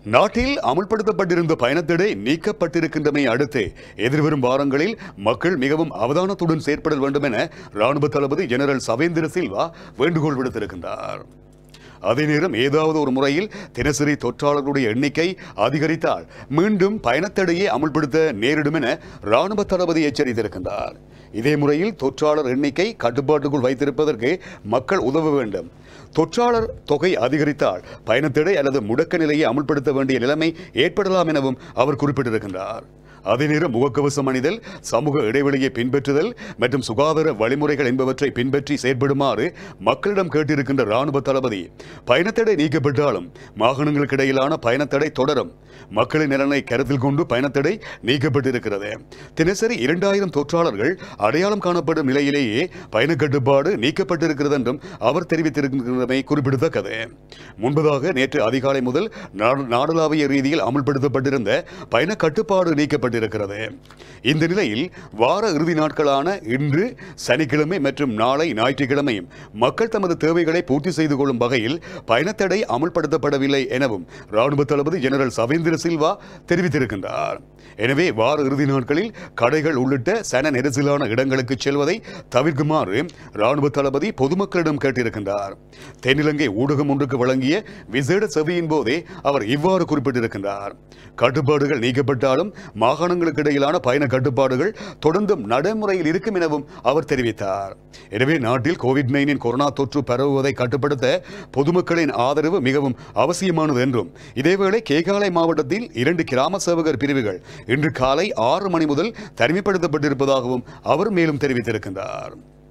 நாட்டில் அமுல்படுத்தப்பட்டிருந்த பயணத்தடை நீக்கப்பட்டிருக்கின்றமை அடுத்து எதிர்வரும் வாரங்களில் மக்கள் மிகவும் அவதானத்துடன் செயற்பட வேண்டும் என ராணுவ தளபதி ஜெனரல் சவேந்திர சில்வா வேண்டுகோள் விடுத்திருக்கின்றார். அதே நேரம் ஏதாவது ஒரு முறையில் தினசரி தொற்றாளர்களுடைய எண்ணிக்கை அதிகரித்தால் மீண்டும் பயணத்தடையை அமுல்படுத்த நேரிடும் என ராணுவ தளபதி எச்சரித்திருக்கின்றார். இதே முறையில் தொற்றாளர் எண்ணிக்கை கட்டுப்பாட்டுக்குள் வைத்திருப்பதற்கு மக்கள் உதவ வேண்டும். தொற்றாளர் தொகை அதிகரித்தால் பயணத்தடை அல்லது முடக்க நிலையை அமுல்படுத்த வேண்டிய நிலைமை ஏற்படலாம் எனவும் அவர் குறிப்பிட்டிருக்கின்றார். அதே நேரம் முகக்கவசம் அணிதல், சமூக இடைவெளியை பின்பற்றுதல் மற்றும் சுகாதார வழிமுறைகள் என்பவற்றை பின்பற்றி செயற்படுமாறு மக்களிடம் கேட்டிருக்கின்ற ராணுவ தளபதி, பயணத்தடை நீக்கப்பட்டாலும் மாகாணங்களுக்கு இடையிலான பயணத்தடை தொடரும். மக்களின் நலனை கருத்தில் கொண்டு பயணத்தடை நீக்கப்பட்டிருக்கிறது. தினசரி 2000 தொற்றாளர்கள் அடையாளம் காணப்படும் நிலையிலேயே பயண கட்டுப்பாடு நீக்கப்பட்டிருக்கிறது என்றும் அவர் தெரிவித்திருக்கிறமை குறிப்பிடத்தக்கது. முன்பதாக நேற்று அதிகாலை முதல் நாடளாவிய ரீதியில் அமுல்படுத்தப்பட்டிருந்த பயண கட்டுப்பாடு நீக்கப்பட்டிருக்கிறது. இந்த நிலையில் வார இறுதி நாட்களான இன்று சனிக்கிழமை மற்றும் நாளை ஞாயிற்றுக்கிழமையும் மக்கள் தமது தேவைகளை பூர்த்தி செய்து கொள்ளும் வகையில் பயணத்தடை அமுல்படுத்தப்படவில்லை எனவும் ராணுவ தளபதி ஜெனரல் சவேந்திர சில்வா தெரிவித்திருக்கின்றார். எனவே வார இறுதி நாட்களில் கடைகள் உள்ளிட்ட சன நெரிசலான இடங்களுக்கு செல்வதை தவிர்க்குமாறு ராணுவ தளபதி பொதுமக்களிடம் கேட்டிருக்கின்றார். தென்னிலங்கை ஊடகம் ஒன்றுக்கு வழங்கிய விசேட செவியின் போதே அவர் இவ்வாறு குறிப்பிட்டிருக்கின்றார். கட்டுப்பாடுகள் நீக்கப்பட்டாலும் மாகாணங்களுக்கு இடையிலான பயண கட்டுப்பாடுகள் தொடர்ந்தும் நடைமுறையில் இருக்கும் எனவும் அவர் தெரிவித்தார். எனவே நாட்டில் கோவிட்-19 கொரோனா தொற்று பரவுவதை கட்டுப்படுத்த பொதுமக்களின் ஆதரவு மிகவும் அவசியமானது என்றும், இதேவேளை கேகாலை மாவட்டத்தில் 2 கிராம சேவகர் பிரிவுகள் இன்று காலை 6 மணி முதல் தனிமைப்படுத்தப்பட்டிருப்பதாகவும் அவர் மேலும் தெரிவித்திருக்கின்றார்.